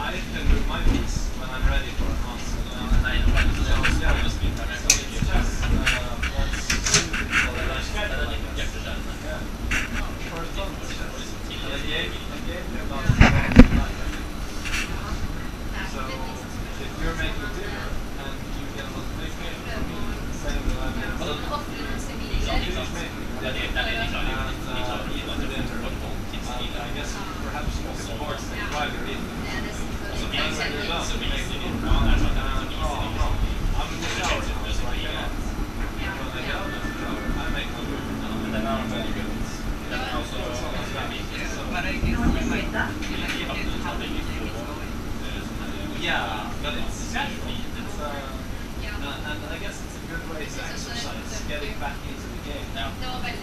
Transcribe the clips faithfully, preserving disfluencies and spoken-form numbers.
I can move my piece when I'm ready for an answer. And I know when to do it. Yeah, just be correct. So it's just, uh, that's stupid. So I schedule like this. Yeah. For a ton of chess. I gave, I gave you about tonight. So, if you're making dinner and you get a notification from me saying that I'm going to finish making dinner and uh, eat the dinner, uh, I guess perhaps you could force the driver in. So then when you're done, you make the dinner. And, oh, no, I'm in the shower now, so I cannot. When I get out of the shower, I make my move. And then I'm very good. Then also, yeah, but it's casual. It's, uh, uh, and I guess it's a good way to exercise, getting back into the game. Yeah.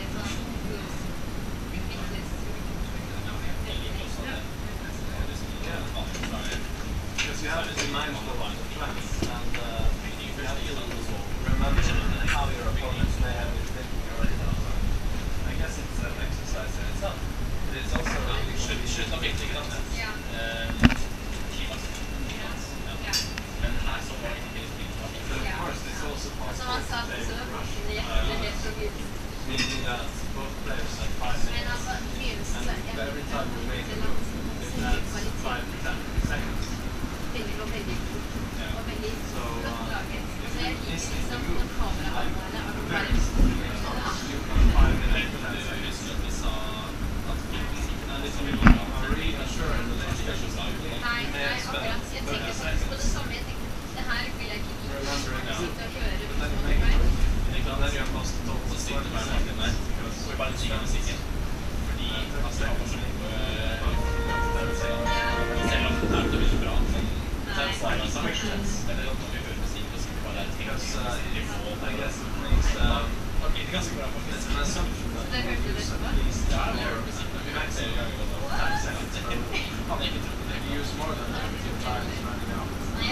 Because you have to be mindful of the trends, and uh, you have to remember how your opponents may have been thinking already. I guess it's an exercise in itself. But it's also really should should not be thinking of that. Yeah. But of course, it's also possible to take a rush, uh, meaning that both players have five minutes, and every time we make a move, it adds five to ten seconds. Yeah. So, uh, if you're listening to move, like this, you can five minutes to ten seconds. And if you are reassuring the next session, you may have spent thirty seconds. Remembering now, but then you make it, and then you have lost total twenty seconds, because we're about to see musiken. Fordi han skal ha forskjell på selv om det er veldig bra, men det er bare sections, eller når vi hører musikk, og sikkert bare er ting I guess it makes, um, it's an assumption that you use at least more maximum ten seconds. If you use more than that, your time is running out.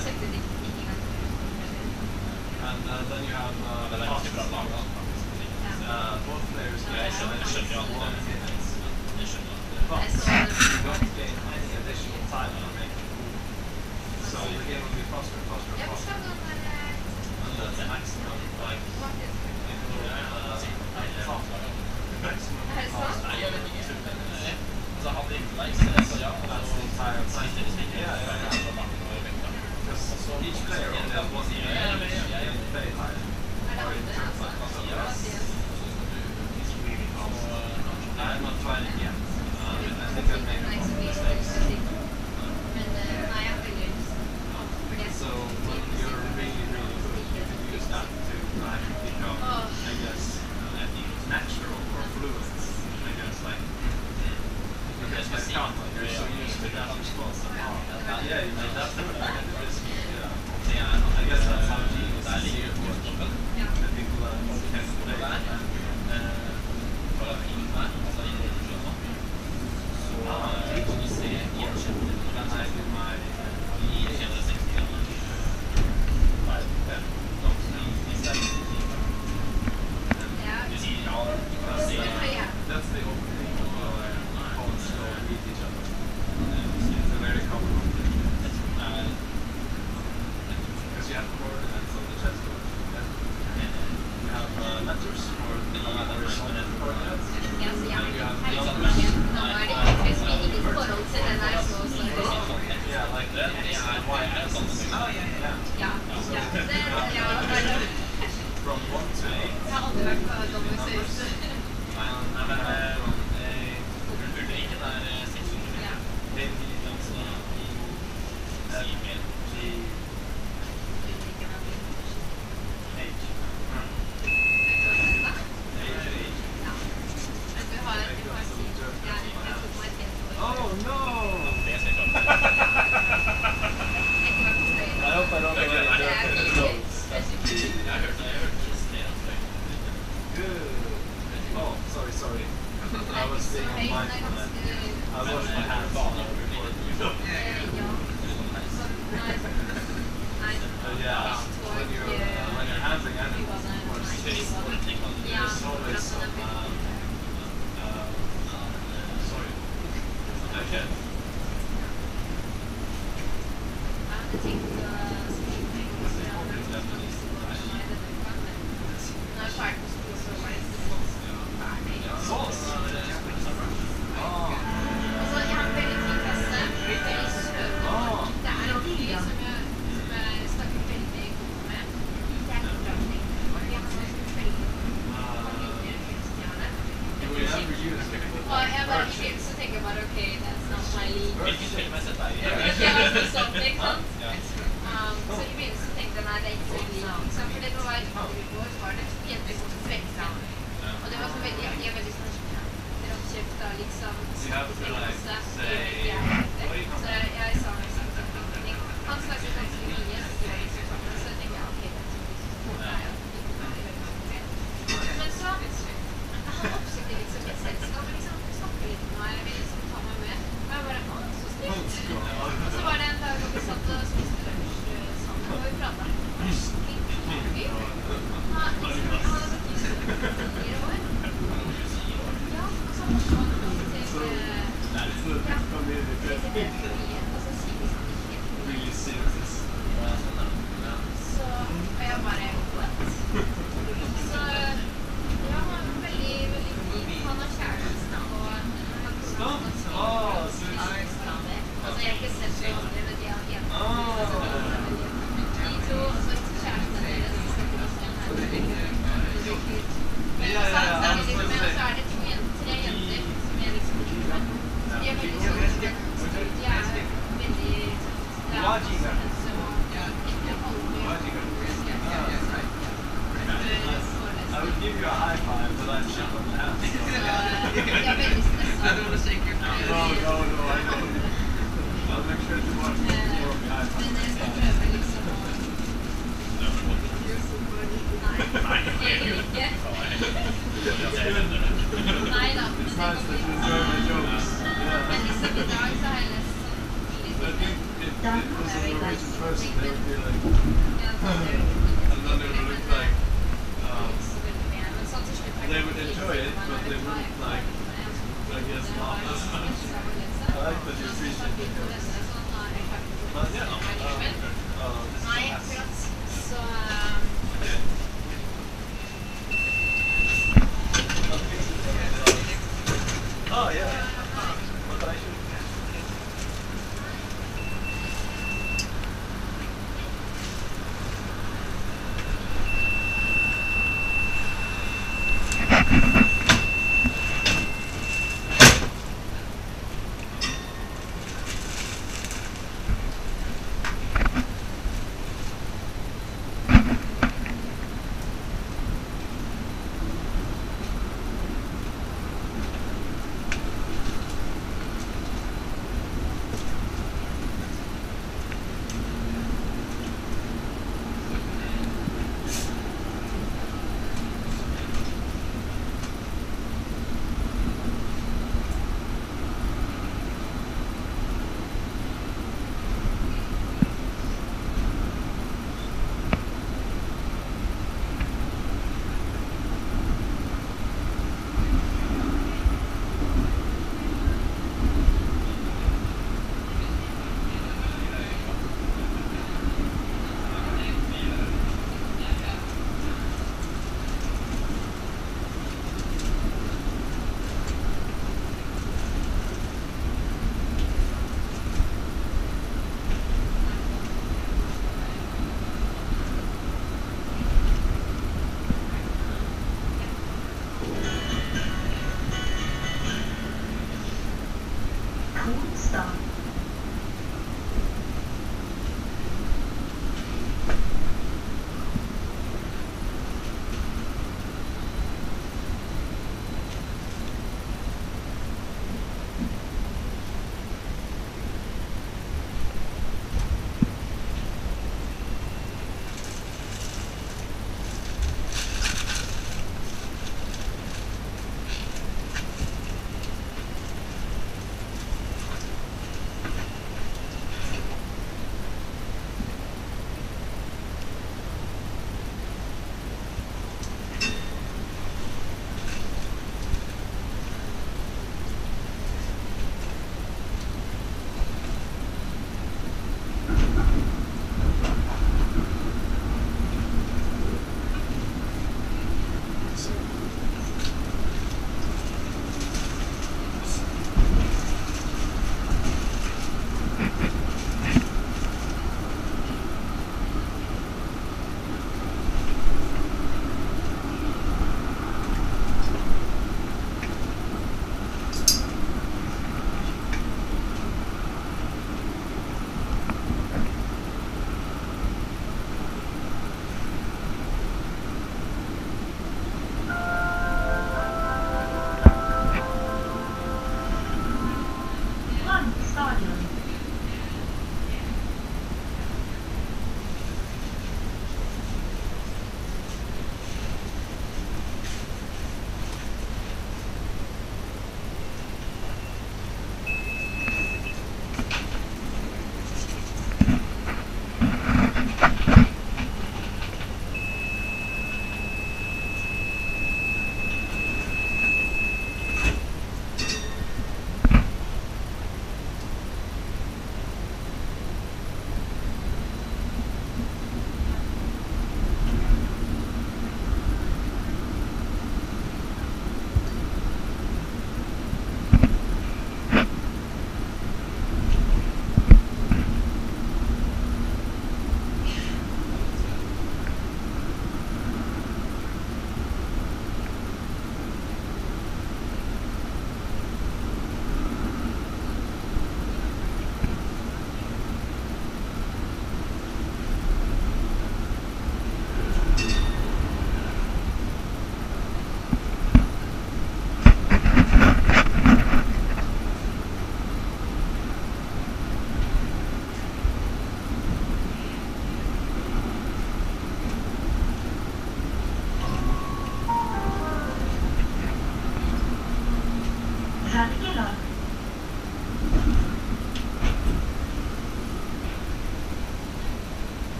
And uh, then you have uh, the fast long. Uh, both players get one minute. But you don't gain any additional time on making a move. So the game will be faster and faster and faster. And that's the maximum, like, uh, maximum fast. That's the entire time. Yeah, yeah, yeah. So each player only has one game and play higher. Or in terms of cost of loss. I'm not trying it yet. Uh, I think I've made a lot of mistakes. So when you're really, really good, you can use that to try and become, I guess, natural or fluent. I guess, like, because like counter, you're so used to that response. Yeah, you made that through. I guess that's how genius see it work. The people that can play that. So, uh, you see it, then I do my five, ten, no, seven. That's the opening of opponents go and beat each other. It's a very common one. You have coordinates on the chessboard. You have uh, letters for the horizontal coordinates. And you have numbers. Yeah, like that. Y-axis. Oh, yeah, yeah. So, from one to eight, numbers. And uh, from A, A, F, G, oh no! I hope I don't get any dirty notes. Good. Oh, sorry, sorry. I was being on my phone. I washed my hands before. Uh, yeah, when you're, uh, when you're handling animals, of course, there's always some, um, uh, sorry. Okay. er det ikke liksom, for det var i går var det jenter som strekte seg. Og det var så veldig, jeg er veldig sånn råkjøpt da, liksom, strekke masse, det gjør ikke jeg etter. Så jeg, jeg sa liksom sånn, han snakket ganske mye, så det var liksom sånn, så jeg tenkte jeg, ok, det er men så, han oppsøkte liksom et selskap, og liksom snakke litt med meg, jeg ville liksom ta meg med, og jeg bare, å, så snilt. Og så var det en dag, og vi satt og spiste lunsj sammen, og vi pratet. Skikkelig hyggelig. Han liksom, han hadde vært i fire år. Ja, og så måtte han gå til, ja, til Bergen, og så sier vi sånn ikke. Så, og jeg bare, what? Så, ja, han var veldig, veldig fin. Han har kjæresten, og han har snakket om sin kjærestander. Altså, jeg har ikke sett det andre, men de har jenter. De to, og så kjæresten deres, så snakker vi om her. Men så snakker vi litt med, og så er det to jenter, tre jenter, som jeg liksom ikke med. Så de er veldig sånn, de er veldig, det er så, ikke aldri. I would give you a high five, but I'm shit on the hand. Jeg er veldig stresset. No, no, no, I don't. I'll make sure to watch the video of the high five. Men jeg skal prøve liksom å... Nei, egentlig ikke. Nei da, men det går fint. Men liksom i dag så har jeg lest sånn litt. It was a Norwegian person, they would be like... And then they would look like... They would enjoy it, but they wouldn't like, I guess, not as much. I like that you appreciate it. But yeah, uh, Nei, akkurat, så... Oh, yeah. But I should...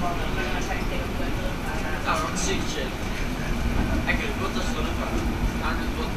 Ja, de psykchill. Jeg kunne gått og slå det på. Jeg kunne gått.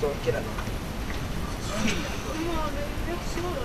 stalker eller något. Ja, det är rätt så.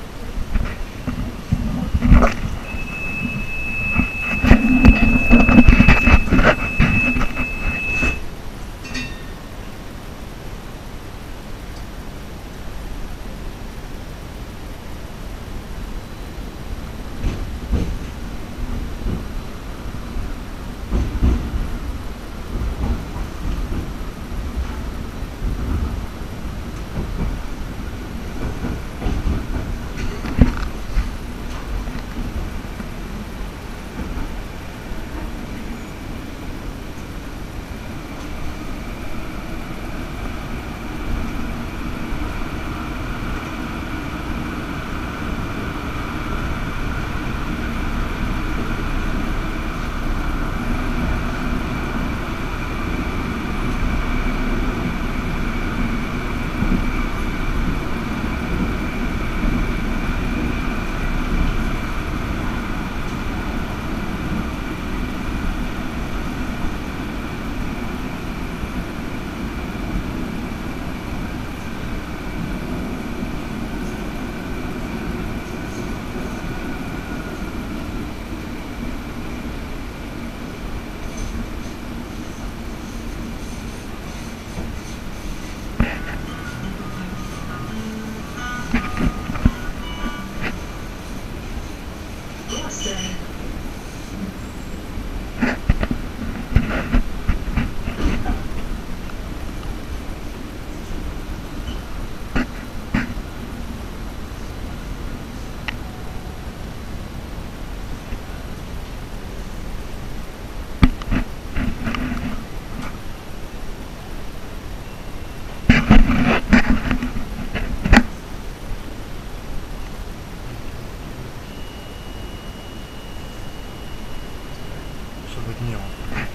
Ça va tenir.